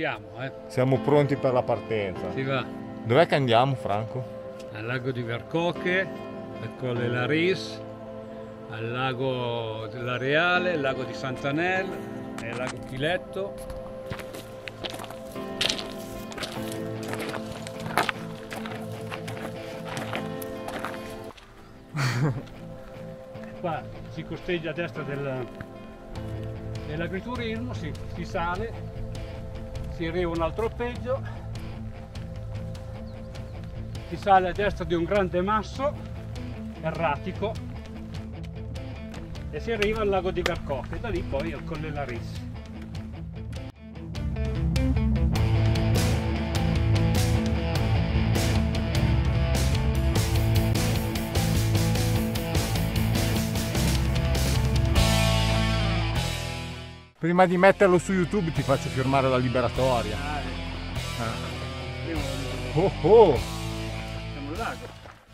siamo, Siamo pronti per la partenza. Si va Dov'è che andiamo, Franco? al lago di Garcoche, al Colle Laris, al lago della Reale, al lago di Sant'Anel e al lago Chiletto. Qua si costeggia a destra dell'agriturismo, si sale, si arriva a un altro alpeggio, si sale a destra di un grande masso erratico e si arriva al lago di Garcoche, da lì poi al Colle Laris. Prima di metterlo su YouTube ti faccio firmare la liberatoria. Oh oh! Siamo al lago.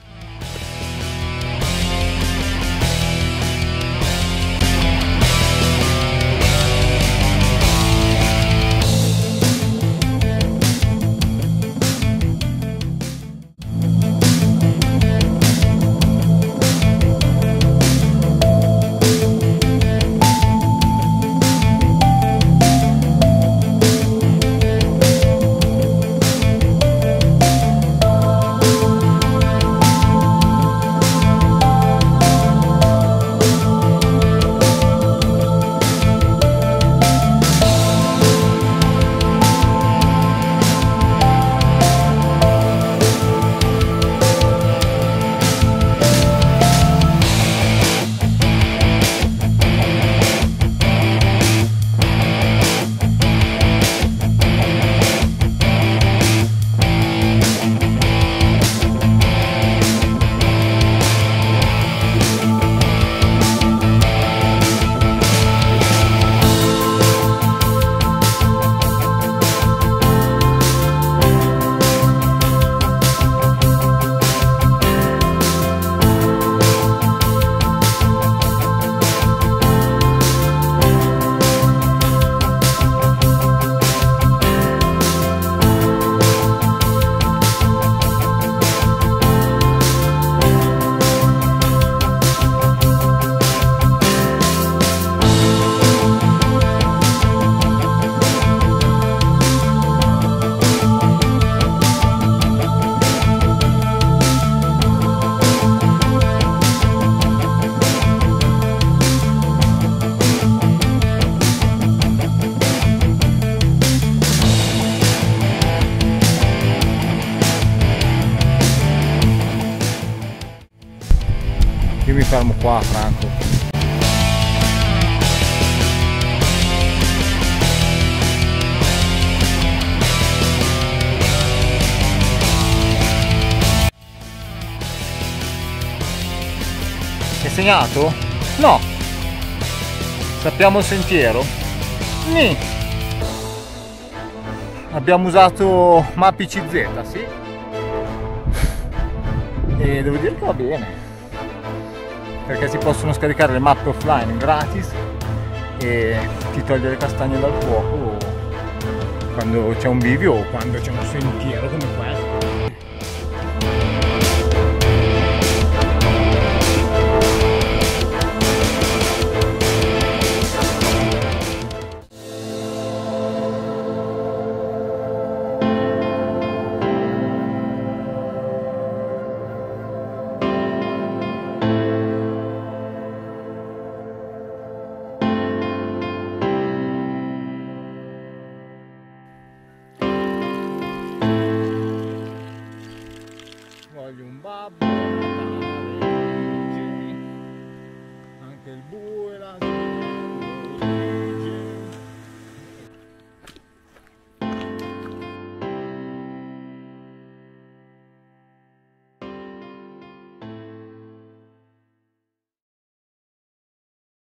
Io mi fermo qua, Franco. Hai segnato? No. Sappiamo il sentiero? Nì. Abbiamo usato Mappy CZ, sì. E devo dire che va bene, perché si possono scaricare le mappe offline gratis e ti toglie le castagne dal fuoco quando c'è un bivio o quando c'è un sentiero come questo. Voglio un babbo Natale, anche il burro.